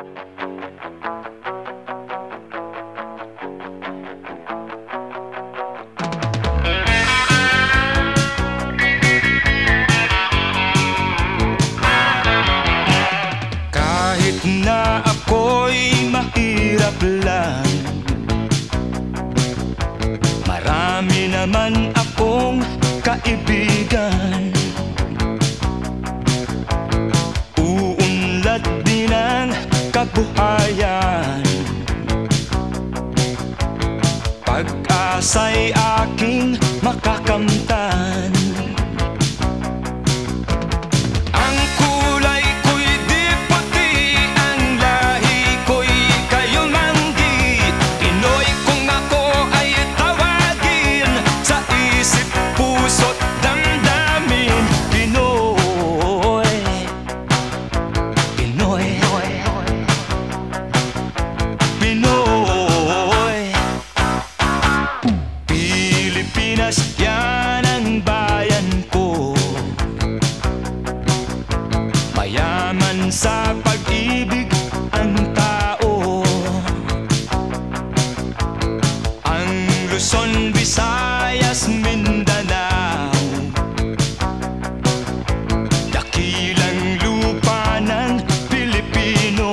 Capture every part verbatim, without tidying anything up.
Kahit na ako'y mahirap lang, marami naman akong kaibigan. Uunlad din ang kabuhayan, pag-asa'y aking makakamtan. Ang kulay ko'y di puti, ang lahi ko'y kayumanggi. Pinoy kung ako ay tawagin, sa isip, puso't damdamin. Pinoy, Pinoy, Pinoy. Pilipinas, yan ang bayan ko, mayaman sa pag-ibig ang tao. Ang Luzon, Visayas, Mindanao, dakilang lupa ng Pilipino.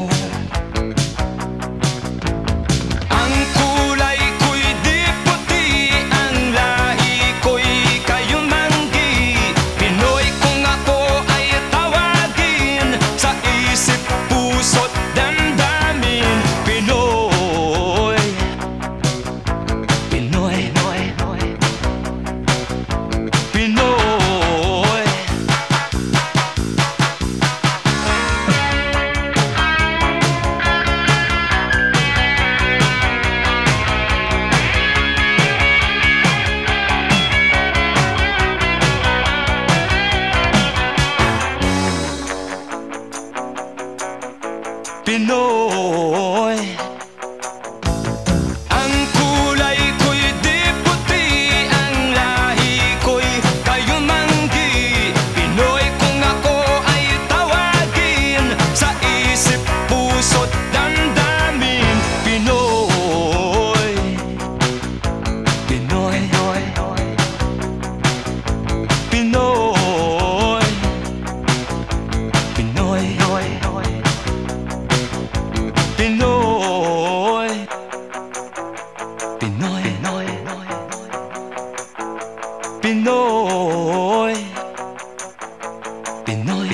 Ang kulay ko'y di puti, ang lahi ko'y kayumanggi. Pinoy kung ako ay tawagin, sa isip, puso't damdamin. Pinoy, Pinoy, Pinoy. Pinoy. Ang kulay ko'y di puti, ang lahi ko'y kayumanggi. Pinoy kung ako ay tawagin, sa isip, puso't damdamin. Pinoy, Pinoy, Pinoy, Pinoy, Pinoy, Pinoy, Pinoy, Pinoy,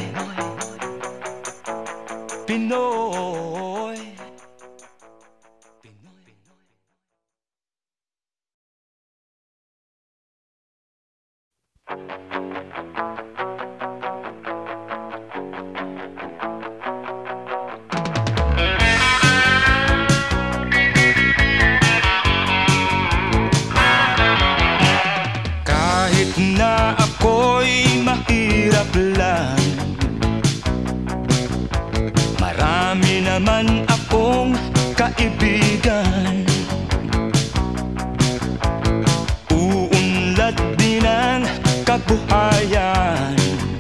Pinoy, Pinoy. Kahit na ako'y mahirap lang, marami naman akong kaibigan. Uunlad din ang kabuhayan,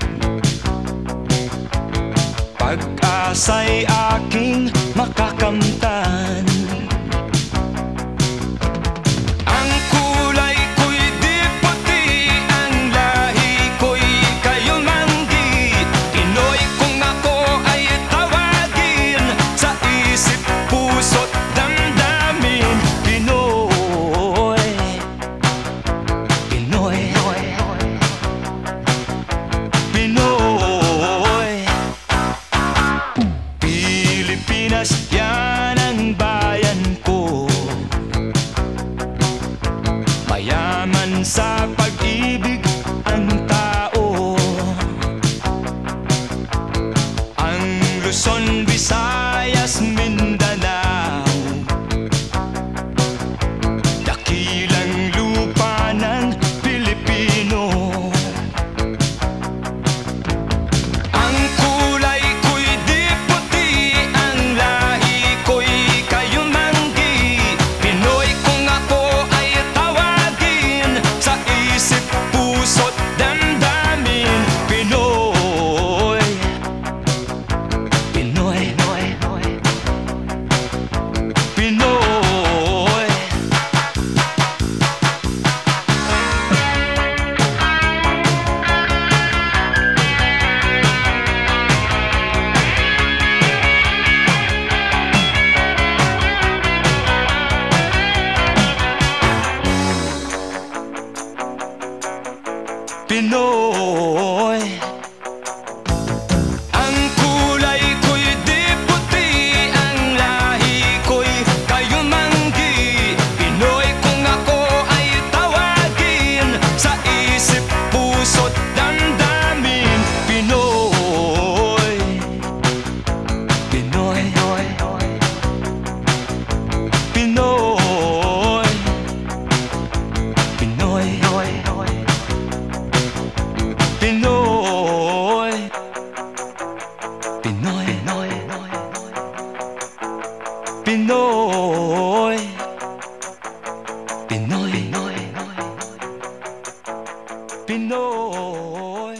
pag-asa'y aking makakamtan. Ang kulay ko'y di puti, ang lahi ko'y kayumanggi. Pinoy kung ako ay tawagin, sa isip, puso't damdamin. Pinoy, Pinoy, Pinoy. Pilipinas, yan ang bayan ko, mayaman sa pag-ibig ang tao. Ang Luzon, Visayas, Mindanao, dakilang lupa ng Pilipino. Ang kulay ko'y di puti, ang lahi ko'y kayumanggi. Pinoy kung ako ay tawagin, sa isip, puso't damdamin. Pinoy, Pinoy, Pinoy, Pinoy, Pinoy, Pinoy,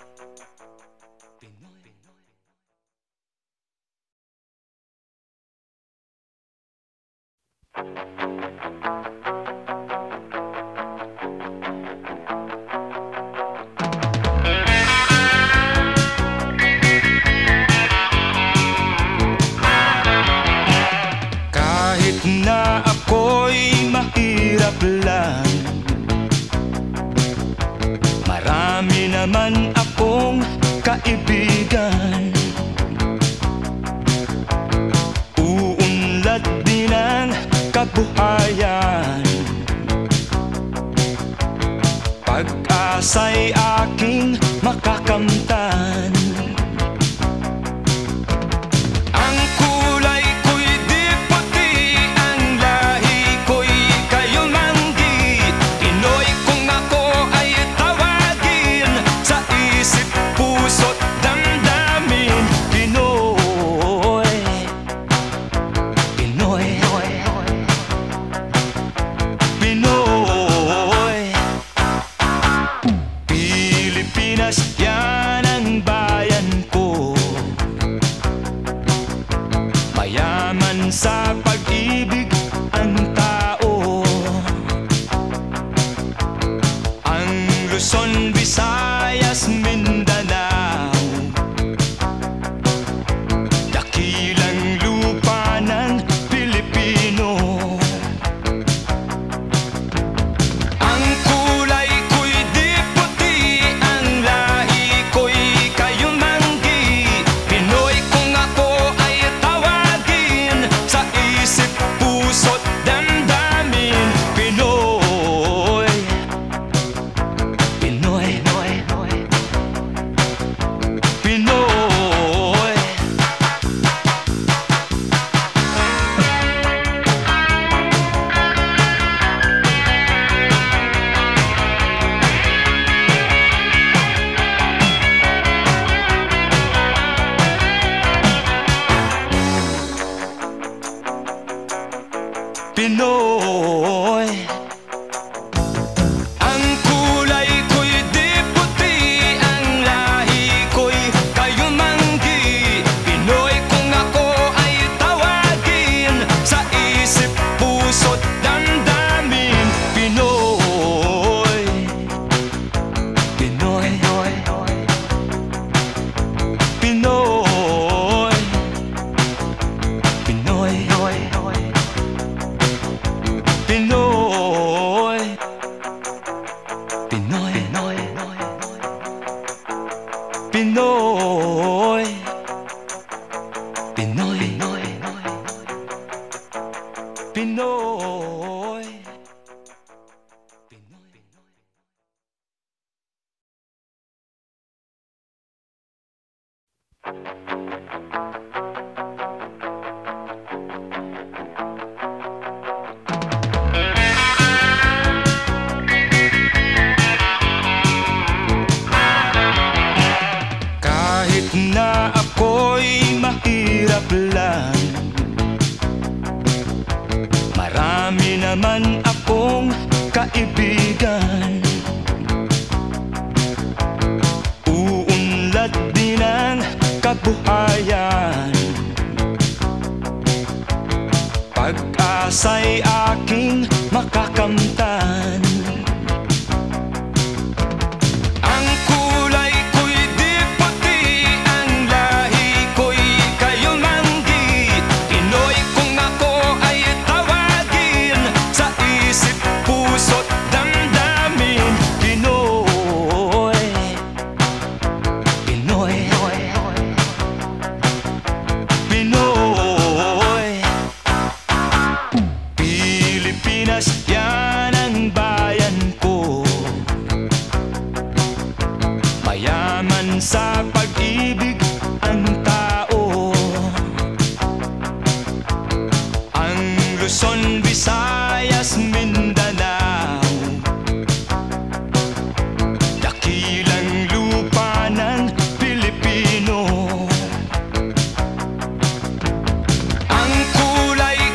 Pinoy. Kahit na ako'y mahirap lang, marami naman akong kaibigan. Uunlad din ang kabuhayan, pag-asa'y aking makakamtan. Ang kulay ko'y di puti, ang lahi ko'y kayumanggi. Pinoy kung ako ay tawagin, sa isip, puso't damdamin. Pinoy, Pinoy, Pinoy. Pilipinas, yan ang bayan ko, mayaman sa pag-ibig ang tao. Ang Luzon, Visayas, Mindanao, dakilang lupa ng Pilipino. Ang kulay ko'y di puti, ang lahi ko'y kayumanggi. Pinoy kung ako ay tawagin, sa isip, puso't damdamin. Pinoy, Pinoy, Pinoy. Pinoy. Ang kulay ko'y di puti, ang lahi ko'y kayumanggi. Pinoy kung ako ay tawagin, sa isip, puso't damdamin. Pinoy, Pinoy, Pinoy, Pinoy, Pinoy, Pinoy, Pinoy, Pinoy, Pinoy, Pinoy. Kahit na ako'y mahirap lang, marami naman akong kaibigan. Uunlad din ang kabuhayan, pag-asa'y aking makakamtan. Ang kulay ko'y di puti, ang lahi ko'y kayumanggi. Pinoy kung ako ay tawagin, sa isip, puso't damdamin. Pinoy, Pinoy, Pinoy. Pilipinas, yan ang bayan ko, mayaman sa pag-ibig ang tao. Ang Luzon, Visayas, Mindanao, dakilang lupa ng Pilipino. Ang kulay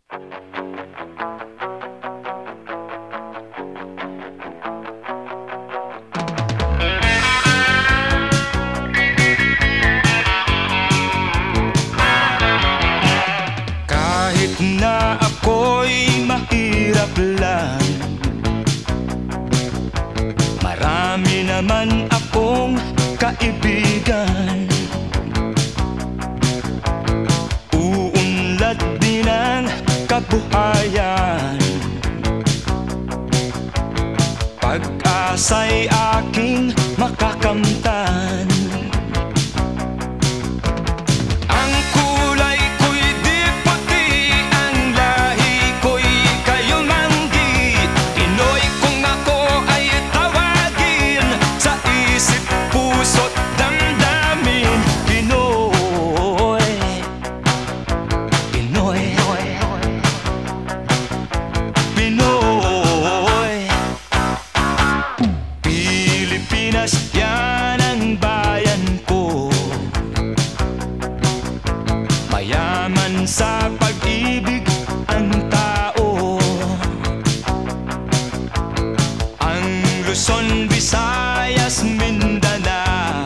Kahit na ako'y mahirap lang, marami naman akong kaibigan. Uunlad din ang kabuhayan, pag-asa'y aking makakamtan. Ang kulay ko'y di puti, ang lahi ko'y kayumanggi. Pinoy kung ako ay tawagin, sa isip, puso't damdamin. Pinoy, Pinoy, Pinoy. Pilipinas, yan ang bayan ko, mayaman sa pag-ibig ang tao. Ang Luzon, Visayas, Mindanao,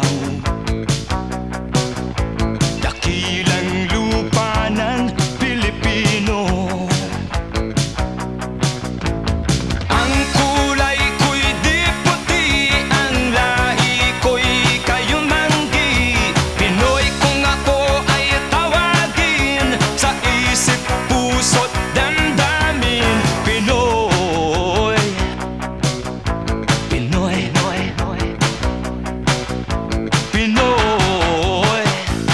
dakilang lupa ng Pilipino. Ang kulay ko'y di puti, ang lahi ko'y kayumanggi. Pinoy kung ako ay tawagin, sa isip, puso't damdamin. Pinoy, Pinoy, Pinoy.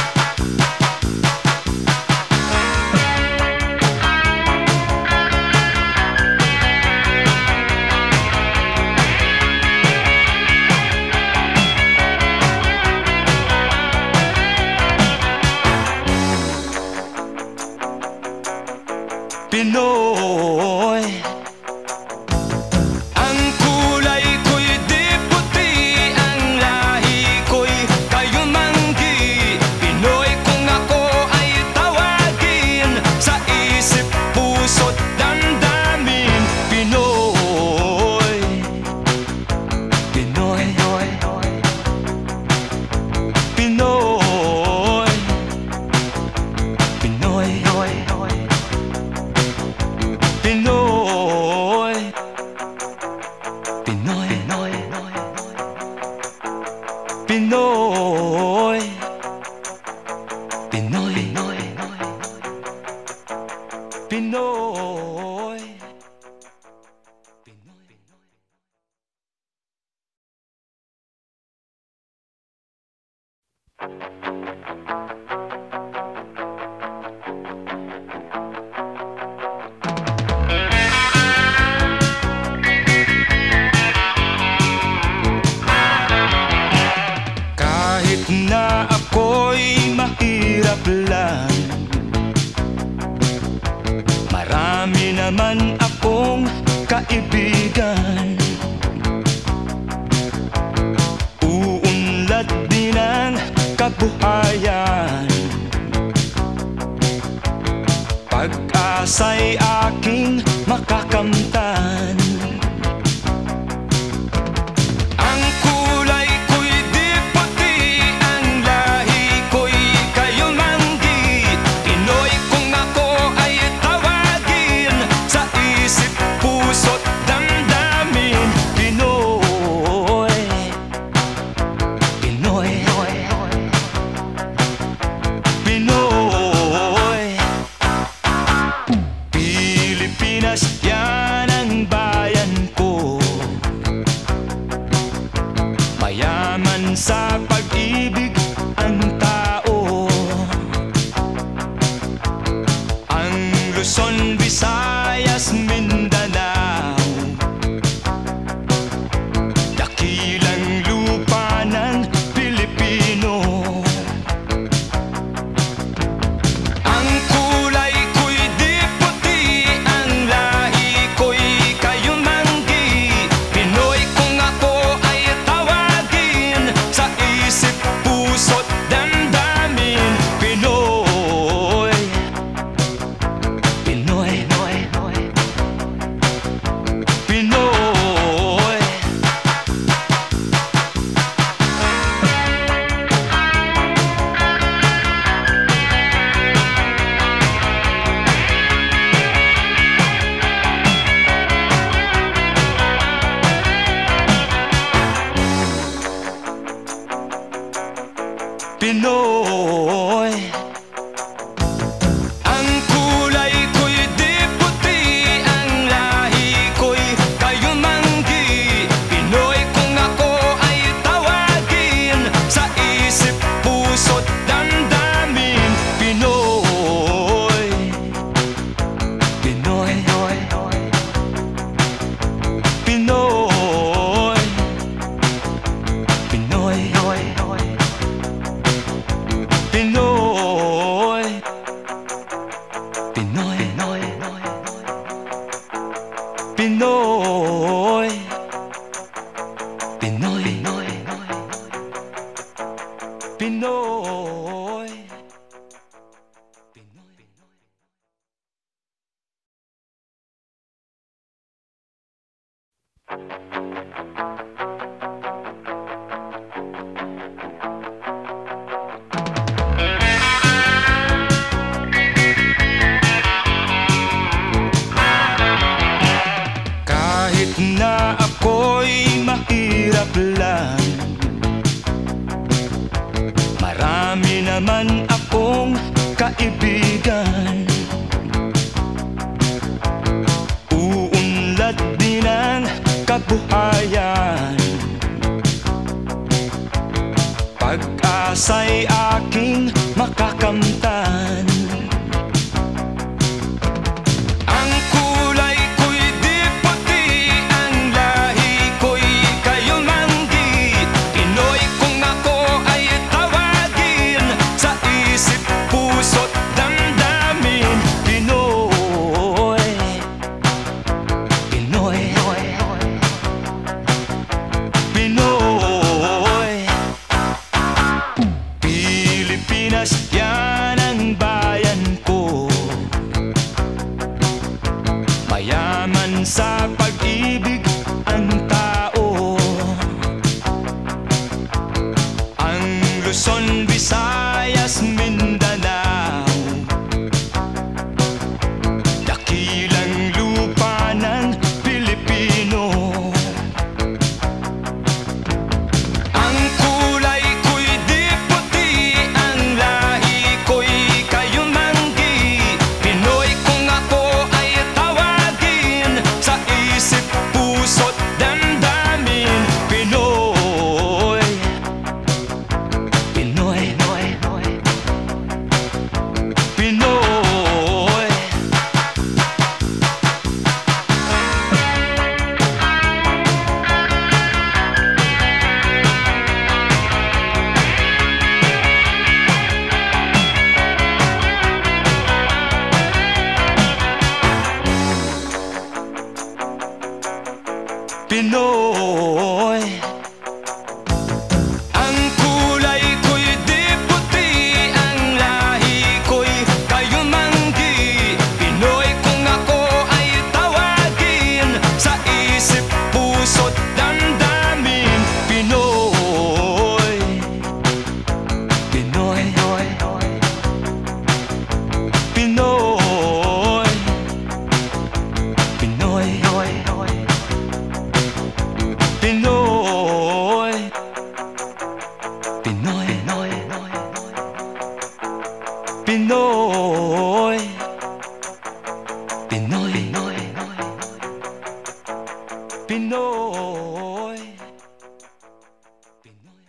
Pinoy. Ang kulay ko'y di puti, ang lahi ko'y kayumanggi. Pinoy kung ako ay tawagin, sa isip, puso't damdamin. Pinoy, Pinoy, Pinoy, Pinoy, Pinoy, Pinoy, Pinoy, Pinoy, Pinoy. Kahit na ako'y mahirap lang, marami naman akong kaibigan. Uunlad din ang kabuhayan, pag-asa'y aking makakamtan. Ang kulay ko'y di puti, ang lahi ko'y kayumanggi. Pinoy kung ako ay tawagin, sa isip, puso't damdamin. Pinoy, Pinoy, Pinoy. Pilipinas, yan ang bayan ko, mayaman sa pag-ibig ang tao. Ang Luzon, Visayas, Mindanao, dakilang lupa ng Pilipino. Ang kulay ko'y di puti, ang lahi ko'y kayumanggi. Pinoy kung ako ay tawagin, sa isip, puso Pinoy. Ang kulay ko'y di puti, ang lahi ko'y kayumanggi. Pinoy kung ako ay tawagin, sa isip, puso't damdamin. Pinoy, Pinoy, Pinoy, Pinoy, Pinoy, Pinoy, Pinoy, Pinoy, Pinoy. Kahit na ako'y mahirap lang, marami naman akong kaibigan. Uunlad din ang kabuhayan, pag-asa'y aking makakamtan. Ang kulay ko'y di puti, ang lahi ko'y kayumanggi. Pinoy kung ako ay tawagin, sa isip, puso't damdamin. Pinoy, Pinoy, Pinoy. Pilipinas, yan ang bayan ko, mayaman sa pag-ibig ang tao. Ang Luzon, Visayas, Mindanao, dakilang lupa ng Pilipino. Ang kulay ko'y di puti, ang lahi ko'y kayumanggi. Pinoy kung ako ay tawagin, sa isip, puso't damdamin. Pinoy, Pinoy, Pinoy. Pinoy. Ang kulay ko'y di puti, ang lahi ko'y kayumanggi. Pinoy kung ako ay tawagin, sa isip, puso't damdamin. Pinoy, Pinoy, Pinoy, Pinoy, Pinoy, Pinoy, Pinoy, Pinoy, Pinoy.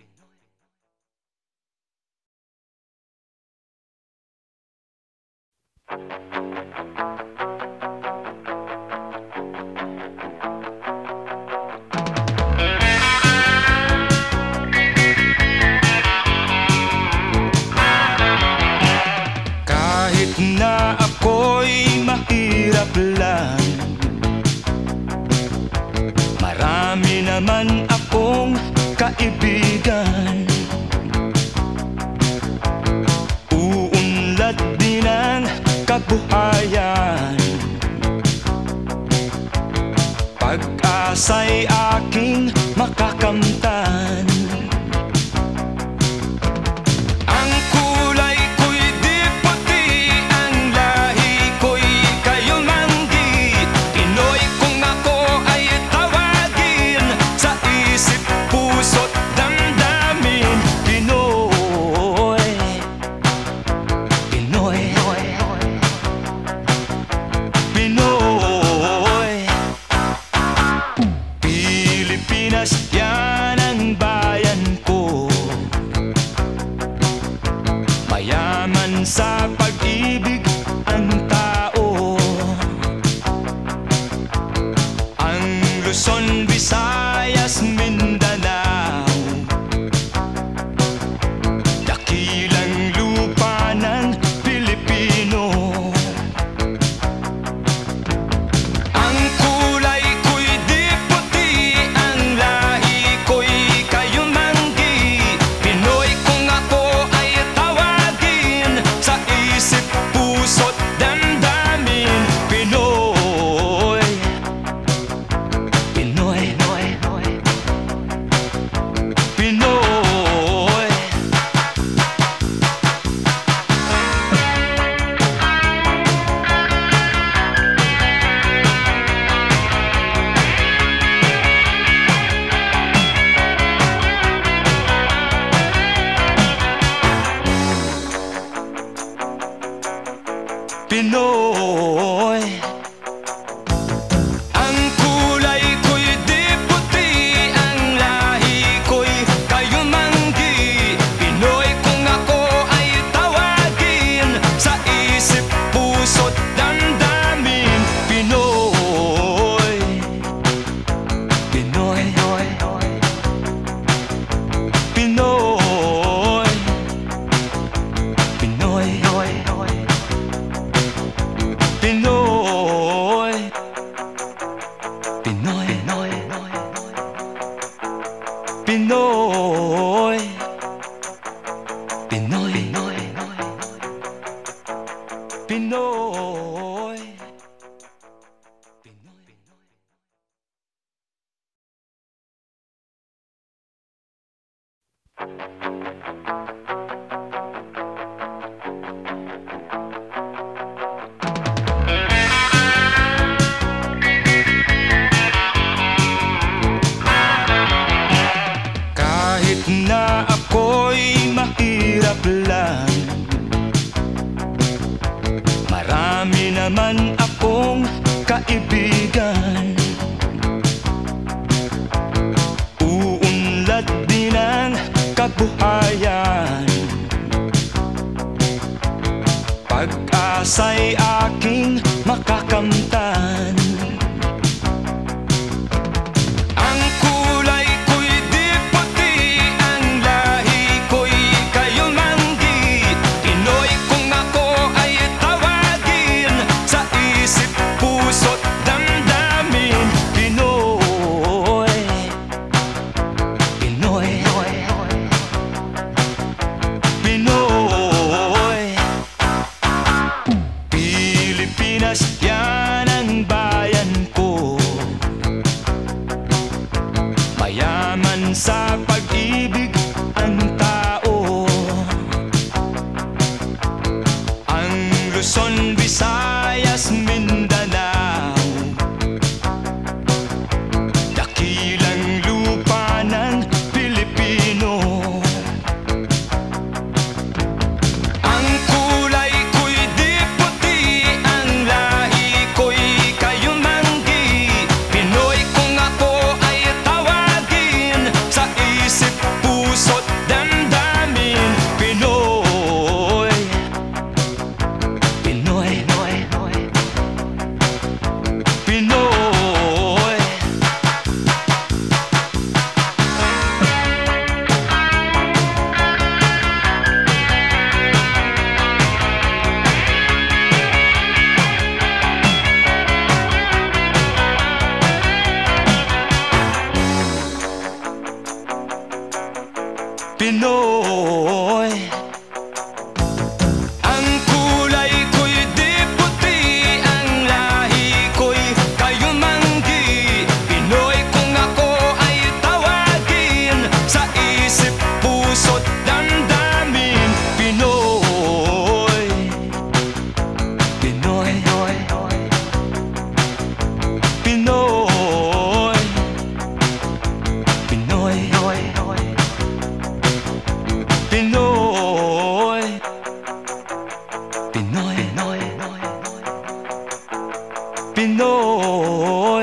Kahit na ako'y mahirap lang, marami naman akong kaibigan. Uunlad din ang kabuhayan, pag-asa'y aking makakamtan. Ang kulay ko'y di puti, ang lahi ko'y kayumanggi. Pinoy kung ako ay tawagin, sa isip, puso't damdamin. Pinoy, Kahit na ako'y mahirap lang, marami naman akong kaibigan. Uunlad din ang kabuhayan, pag-asa'y aking makakamtan. Ang kulay ko'y di puti, ang lahi ko'y kayumanggi. Pinoy kung ako ay tawagin, sa isip, puso't damdamin. Pinoy, Pinoy, Pinoy. Pilipinas, yan ang bayan ko, mayaman sa pag-ibig ang tao. Ang Luzon, Visayas, Mindanao, dakilang lupa ng Pilipino. Ang kulay ko'y di puti, ang lahi ko'y kayumanggi. Pinoy kung ako ay tawagin, sa isip, puso't damdamin. Pinoy, Pinoy, Pinoy. Pinoy. Ang kulay ko'y di puti, ang lahi ko'y kayumanggi. Pinoy kung ako ay tawagin, sa isip, puso't damdamin. Pinoy, Pinoy, Pinoy, Pinoy, Pinoy, Pinoy, Pinoy,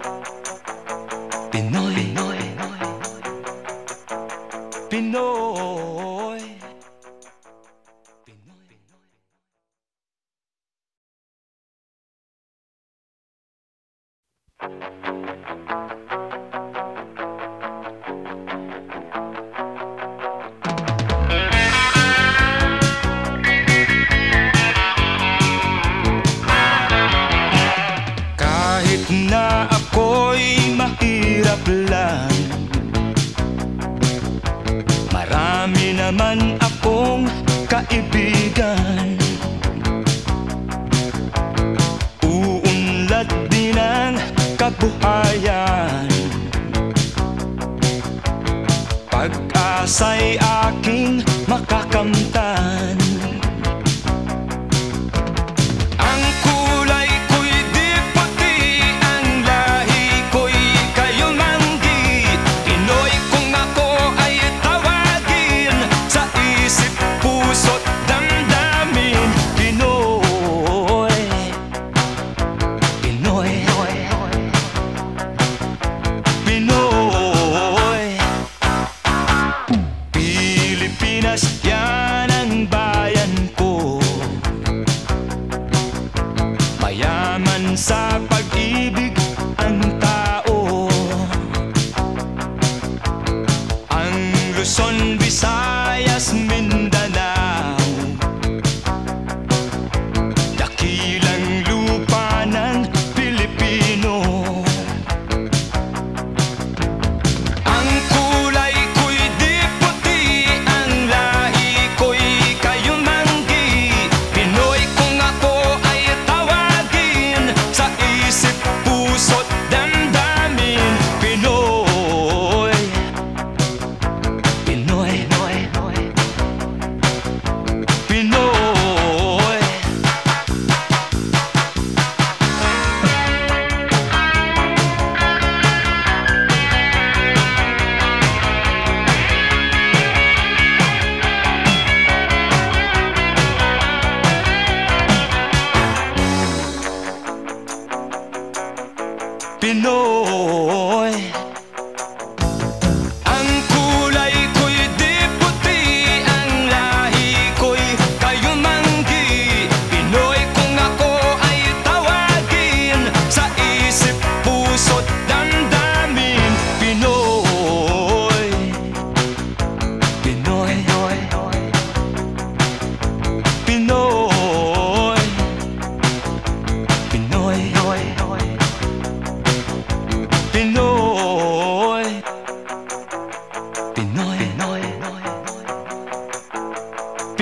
Pinoy, Pinoy, Pinoy. Kahit na ako'y mahirap lang, marami naman akong kaibigan. Uunlad din ang kabuhayan, pag-asa'y aking makakamtan. Ang kulay ko'y di puti, ang lahi ko'y kayumanggi. Pinoy kung ako ay tawagin, sa isip, puso't damdamin. Pinoy, Pinoy, Pinoy. Pilipinas, yan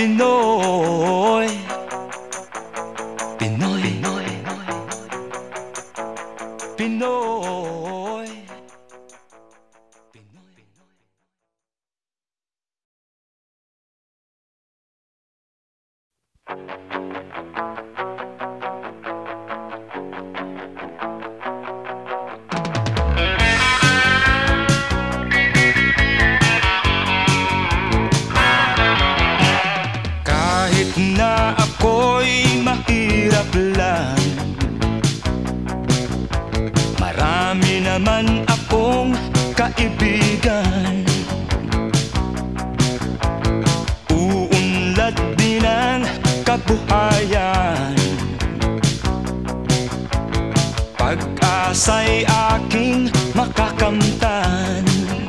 Pinoy, Pinoy, Pinoy, Pinoy. Kahit na ako'y mahirap lang, marami naman akong kaibigan. Uunlad din ang kabuhayan, pag-asa'y aking makakamtan.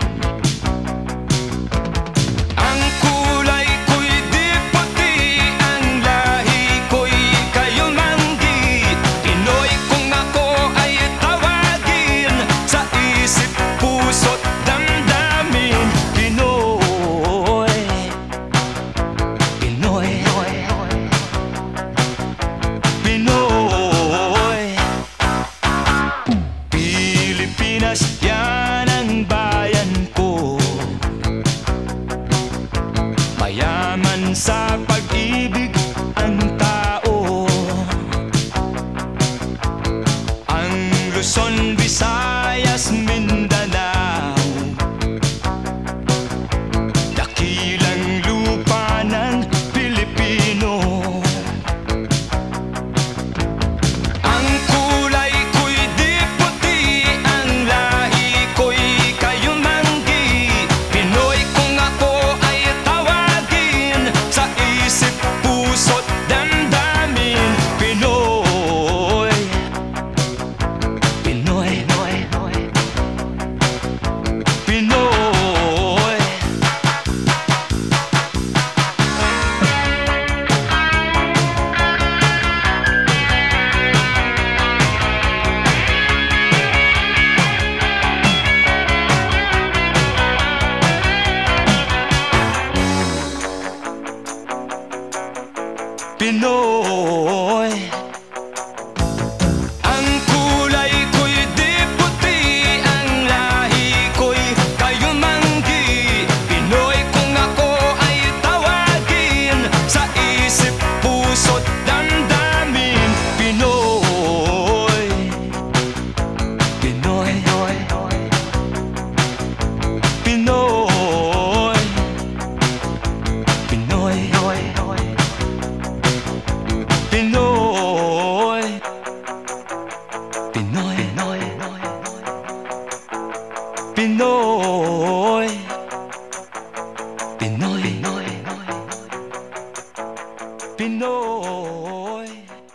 Ang kulay ko'y di puti, ang lahi ko'y kayumanggi. Pinoy kung ako ay tawagin, sa isip, puso't damdamin. Pinoy, Pinoy, Pinoy. Pilipinas, yan ang bayan ko, mayaman sa pag-ibig ang tao. Ang Luzon, Visayas, Mindanao, dakilang lupa ng Pilipino. Ang kulay ko'y di puti, ang lahi ko'y kayumanggi. Pinoy kung ako ay tawagin, sa isip, puso't damdamin. Pinoy, Pinoy, Pinoy. Pinoy. Ang kulay ko'y di puti, ang lahi ko'y kayumanggi. Pinoy kung ako ay tawagin, sa isip, puso't damdamin. Pinoy, Pinoy, Pinoy, Pinoy, Pinoy, Pinoy, Pinoy, Pinoy, Pinoy.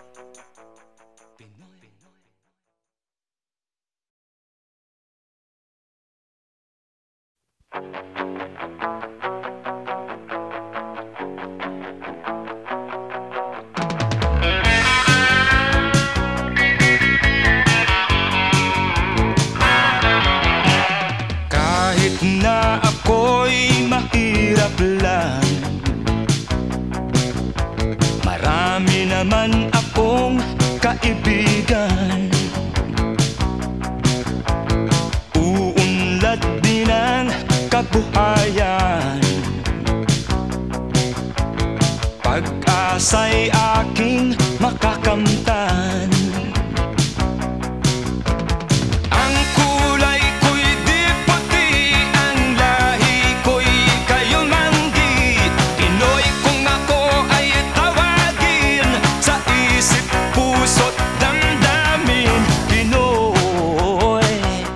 Kahit na ako'y mahirap lang, marami naman akong kaibigan. Uunlad din ang kabuhayan, pag-asa'y aking makakamtan. Ang kulay ko'y di puti, ang lahi ko'y kayumanggi. Pinoy kung ako ay tawagin, sa isip, puso't damdamin. Pinoy,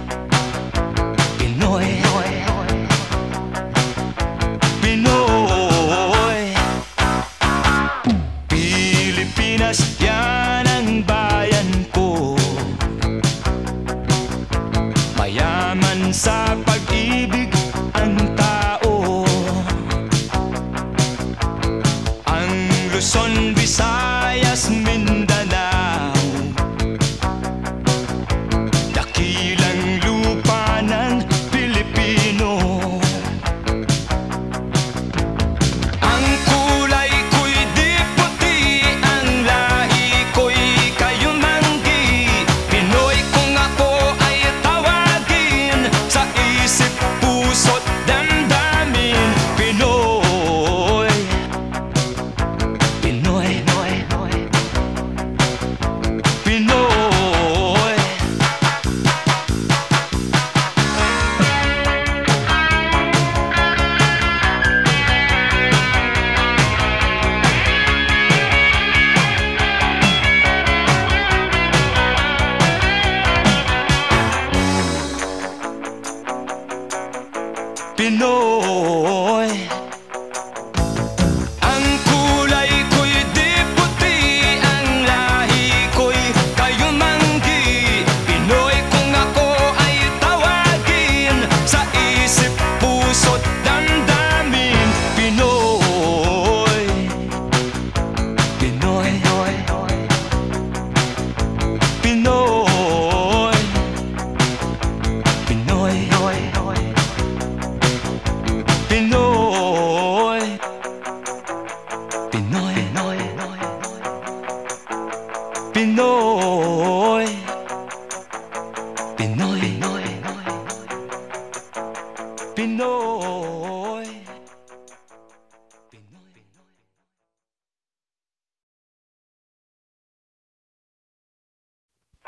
Pinoy, Pinoy. Pilipinas, yan ang bayan ko, mayaman sa pag-ibig ang tao. Ang Luzon, Visayas, Mindanao, dakilang lupa ng Pilipino. Ang kulay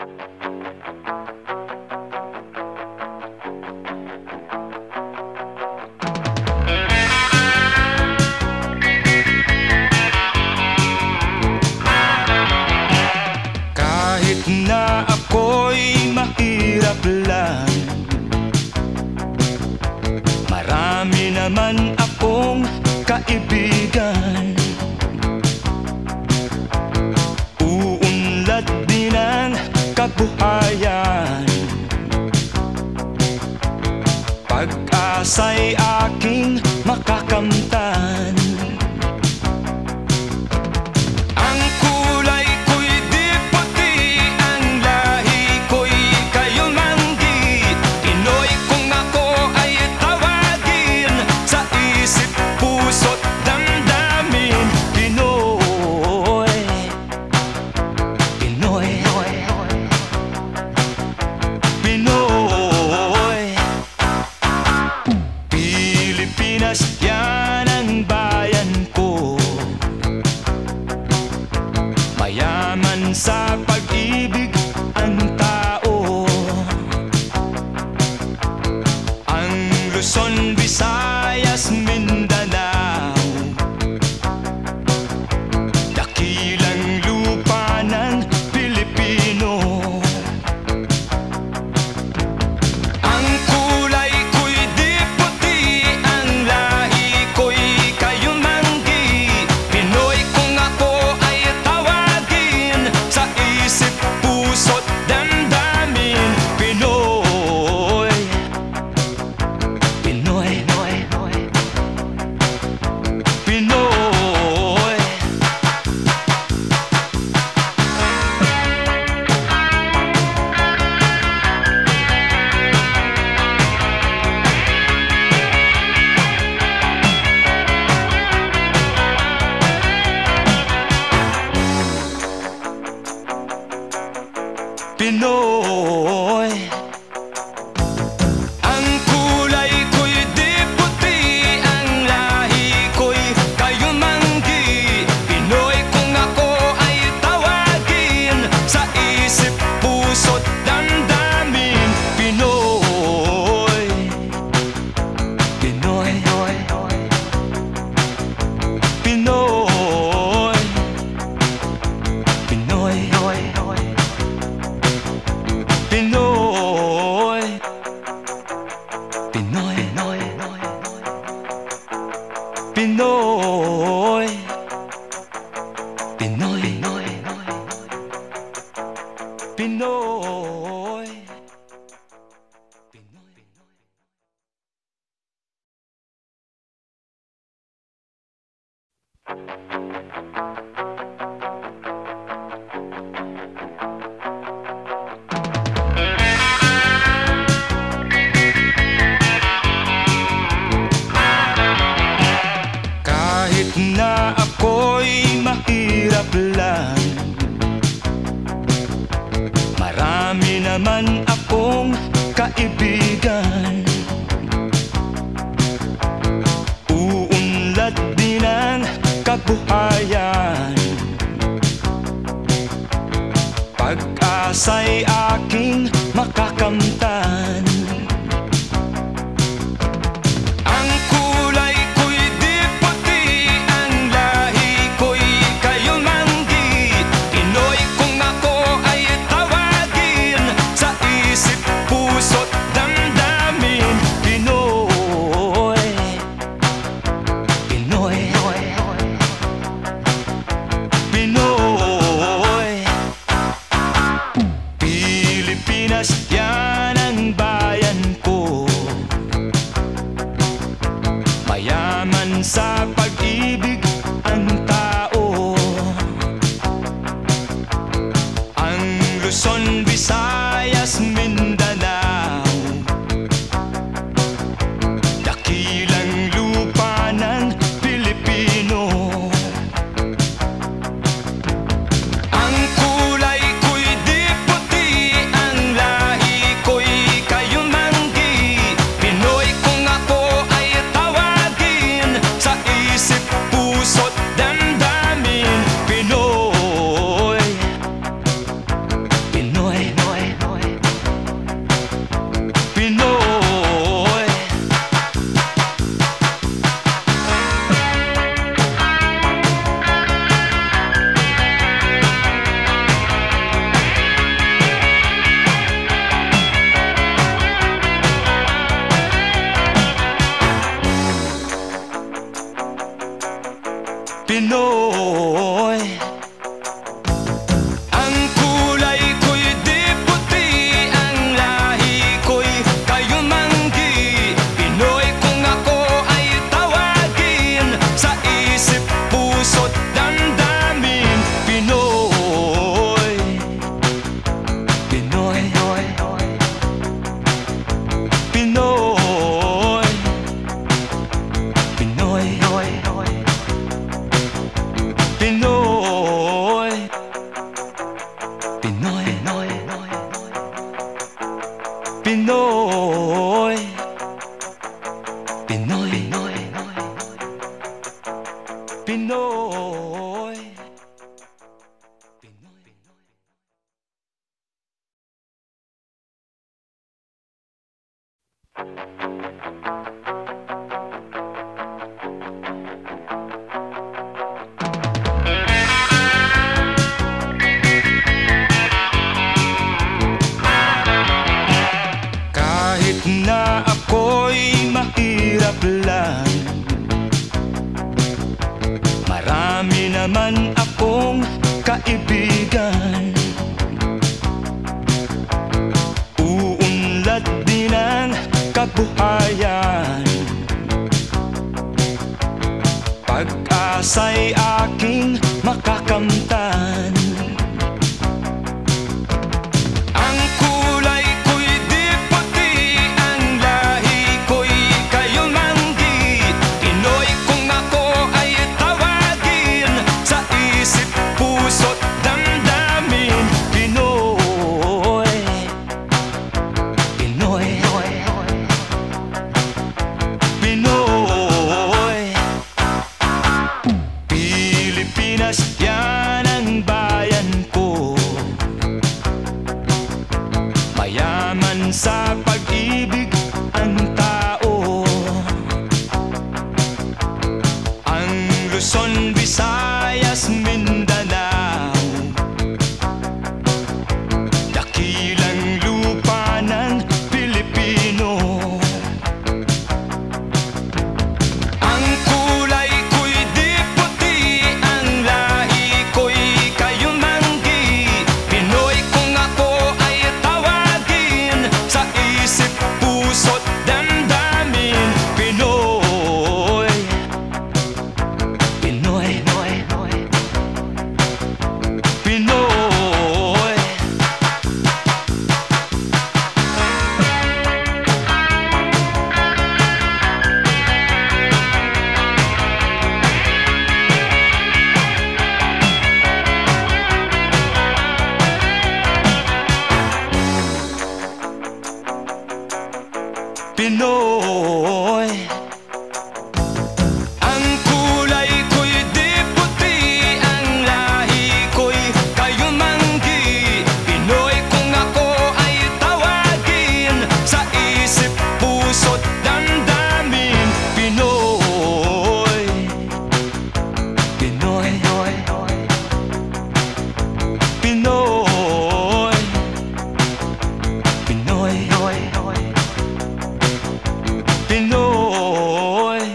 Kahit na ako'y mahirap lang, marami naman akong kaibigan. Uunlad din ang kabuhayan, pag-asa'y aking makakamtan. Ang kulay ko'y di puti, ang lahi ko'y kayumanggi. Pinoy kung ako ay tawagin, sa isip, puso't damdamin. Pinoy, Pinoy, Pinoy. Pilipinas, yan ang bayan ko, mayaman sa pag-ibig ang tao. Ang Luzon, Visayas, Mindanao, dakilang lupa ng Pilipino. Ang kulay ko'y di puti, ang lahi ko'y kayumanggi. Pinoy kung ako ay tawagin, sa isip, puso't damdamin. Pinoy, Pinoy, Pinoy. Pinoy. Ang kulay ko'y di puti, ang lahi ko'y kayumanggi. Pinoy kung ako ay tawagin, sa isip, puso't damdamin. Pinoy, Pinoy, Pinoy, Pinoy, Pinoy, Pinoy, Pinoy, Pinoy, Pinoy, Pinoy. Kahit na ako'y mahirap lang, marami naman akong kaibigan. Uunlad din ang kabuhayan, pag-asa'y aking makakamtan. Ang kulay ko'y di puti, ang lahi ko'y kayumanggi. Pinoy kung ako ay tawagin, sa isip, puso't damdamin. Pinoy, Pinoy, Pinoy. Pilipinas, yan ang bayan ko, mayaman sa pag-ibig ang tao. Ang Luzon, Visayas, Mindanao, dakilang lupa ng Pilipino. Ang kulay ko'y di puti, ang lahi ko'y kayumanggi. Pinoy kung ako ay tawagin, sa isip, puso Pinoy. Ang kulay ko'y di puti, ang lahi ko'y kayumanggi. Pinoy kung ako ay tawagin, sa isip, puso't damdamin. Pinoy, Pinoy, Pinoy, Pinoy, Pinoy, Pinoy, Pinoy, Pinoy, Pinoy, Pinoy. Kahit na ako'y mahirap lang, marami naman akong kaibigan. Uunlad din ang kabuhayan, pag-asa'y aking makakamtan. Ang kulay ko'y di puti, ang lahi ko'y kayumanggi. Pinoy kung ako ay tawagin, sa isip, puso't damdamin. Pinoy, Pinoy, Pinoy. Pilipinas, yan ang bayan ko, mayaman sa pag-ibig ang tao. Ang Luzon, Visayas, Mindanao, dakilang lupa ng Pilipino. Ang kulay ko'y di puti, ang lahi ko'y kayumanggi. Pinoy kung ako ay tawagin, sa isip, puso't damdamin. Pinoy, Pinoy, Pinoy. Pinoy. Ang kulay ko'y di puti, ang lahi ko'y kayumanggi. Pinoy kung ako ay tawagin, sa isip, puso't damdamin. Pinoy, Pinoy, Pinoy, Pinoy, Pinoy,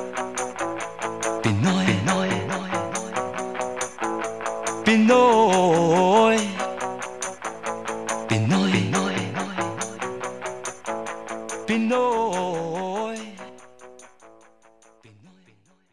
Pinoy, Pinoy, Pinoy, Pinoy, Pinoy.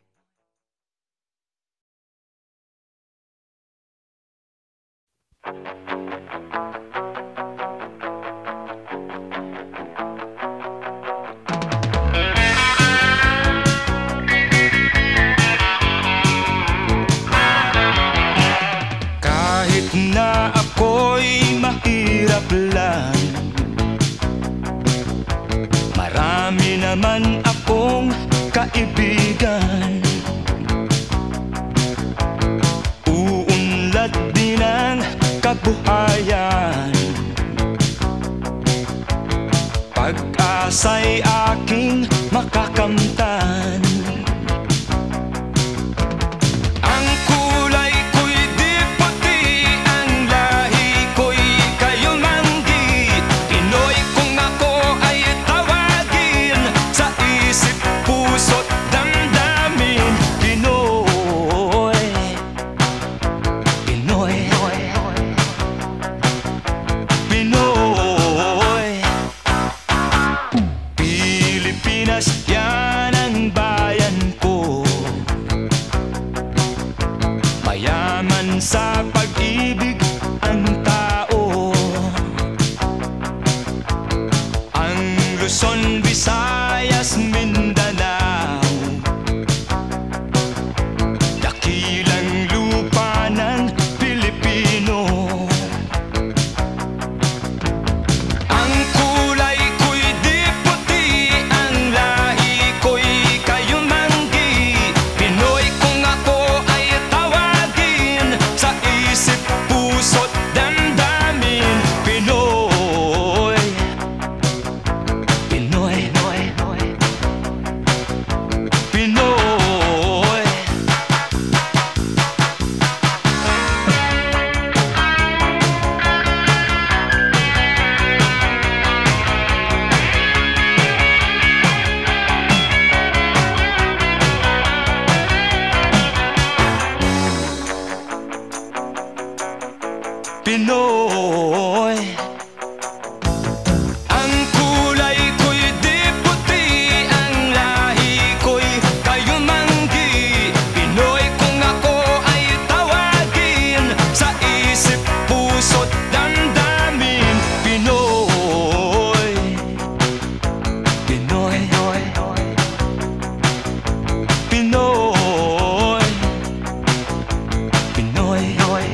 Kahit na ako'y mahirap lang, marami naman akong kaibigan. Uunlad din ang kabuhayan, pag-asa'y aking makakamtan. Ang kulay ko'y di puti, ang lahi ko'y kayumanggi. Pinoy kung ako ay tawagin, sa isip, puso't damdamin. Pinoy, Pinoy. Ang kulay ko'y di puti, ang lahi ko'y kayumanggi. Pinoy kung ako ay tawagin, sa isip, puso't damdamin. Pinoy, Pinoy, Pinoy, Pinoy,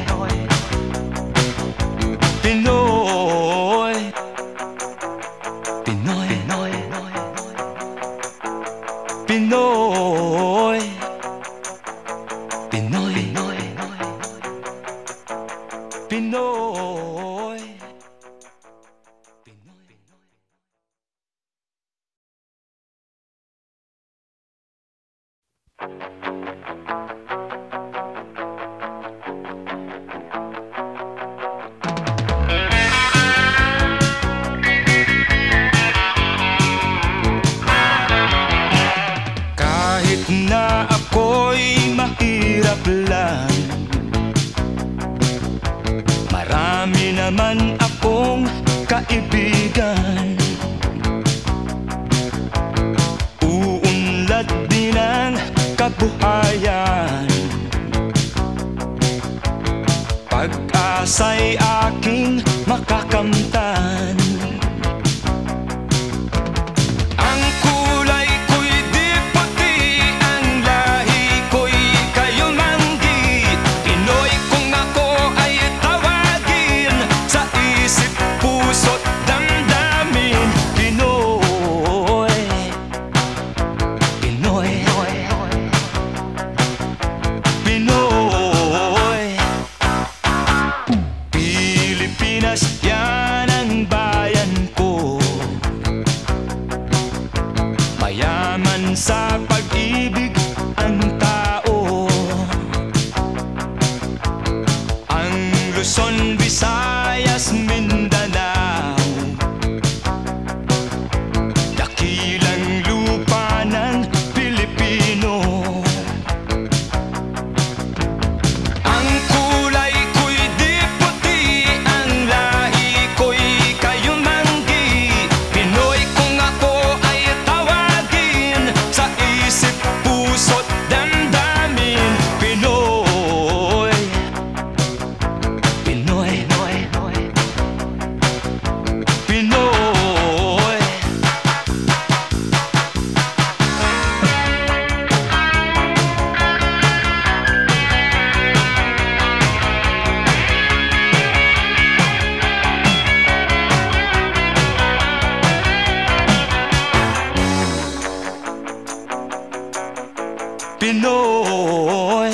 Pinoy, Pinoy, Pinoy, Pinoy, Pinoy, Pinoy. Kahit na ako'y mahirap lang, marami naman akong kaibigan. Uunlad din ang kabuhayan, pag-asa'y aking makakamtan. Ang kulay ko'y di puti, ang lahi ko'y kayumanggi. Pinoy kung ako ay tawagin, sa isip, puso't damdamin. Pinoy, Pinoy, Pinoy. Pilipinas, yan ang bayan ko, mayaman sa pag-ibig ang tao. Ang Luzon, Visayas, Mindanao, dakilang lupa ng Pilipino. Ang kulay ko'y di puti, ang lahi ko'y kayumanggi. Pinoy kung ako ay tawagin, sa isip, puso't damdamin. Pinoy, Pinoy, Pinoy. Pinoy.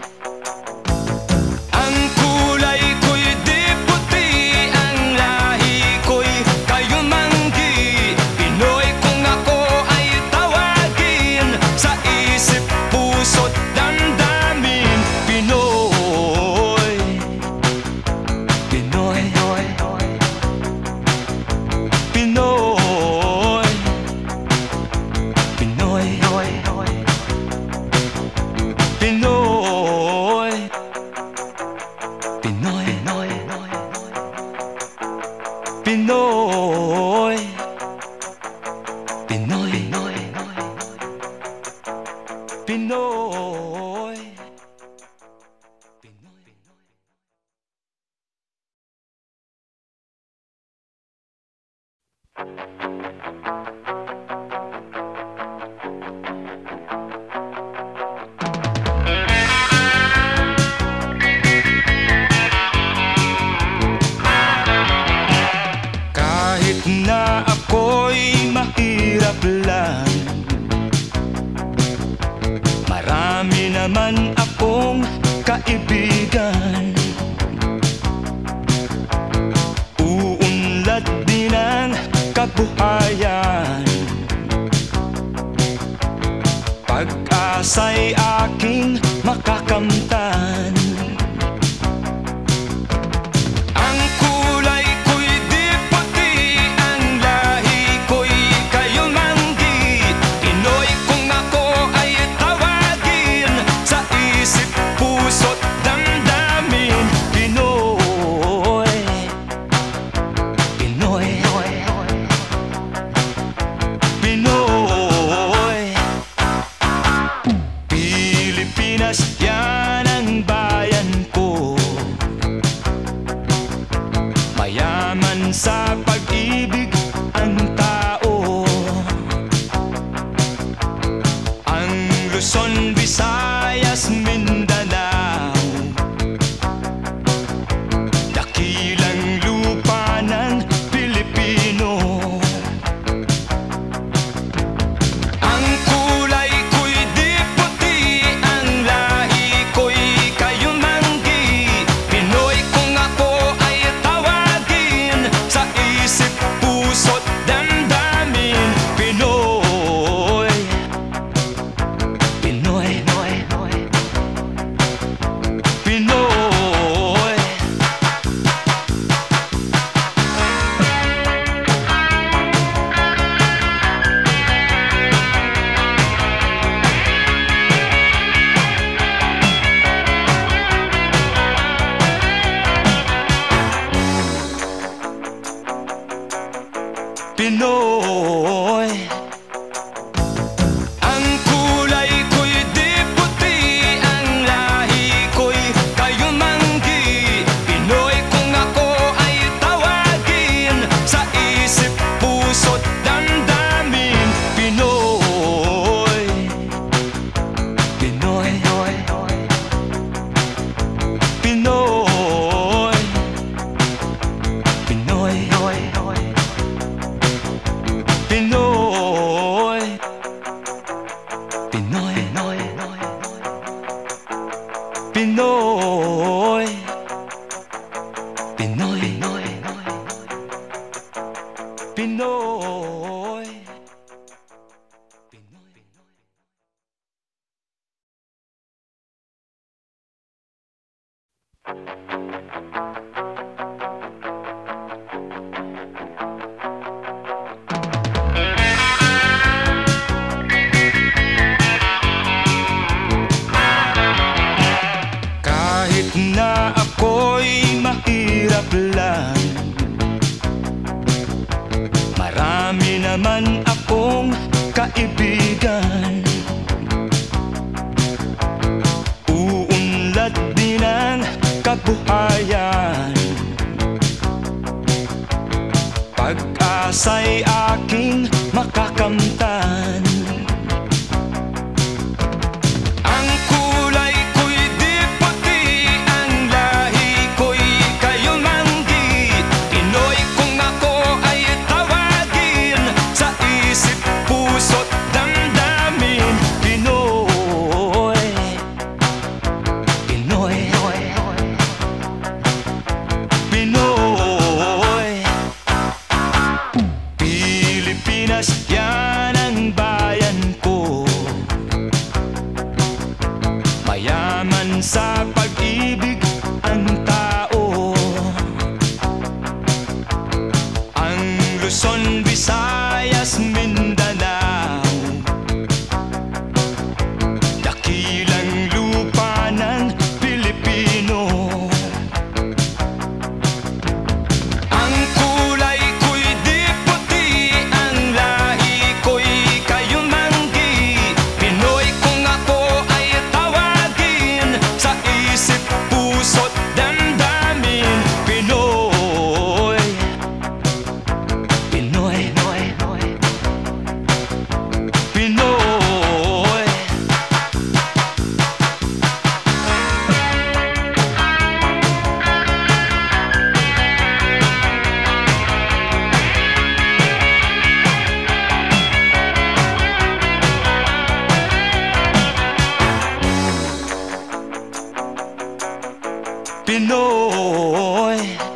Ang kulay ko'y di puti, ang lahi ko'y kayumanggi. Pinoy kung ako ay tawagin, sa isip, puso't damdamin. Pinoy, Pinoy, Pinoy, Pinoy, Pinoy, Pinoy, Pinoy, Pinoy, Pinoy, Pinoy. Kahit na ako'y mahirap lang, marami naman akong kaibigan. Uunlad din ang kabuhayan, pag-asa'y aking makakamtan. Ang kulay ko'y di puti, ang lahi ko'y kayumanggi. Pinoy kung ako ay tawagin, sa isip, puso't damdamin. Pinoy, Pinoy, Pinoy, Pinoy, Pinoy. Kahit na ako'y mahirap lang, marami naman akong kaibigan. Uunlad din ang kabuhayan, pag-asa'y aking makakamtan. Ang kulay ko'y di puti, ang lahi ko'y kayumanggi. Pinoy kung ako ay tawagin, sa isip, puso't damdamin. Pinoy, Pinoy, Pinoy. Pilipinas, yan ang bayan ko, mayaman sa pag-ibig ang tao. Ang Luzon, Visayas, Mindanao, dakilang lupa ng Pilipino. Ang kulay ko'y di puti, ang lahi ko'y kayumanggi. Pinoy kung ako ay tawagin, sa isip, puso't damdamin. Pinoy, Pinoy, Pinoy. Pinoy.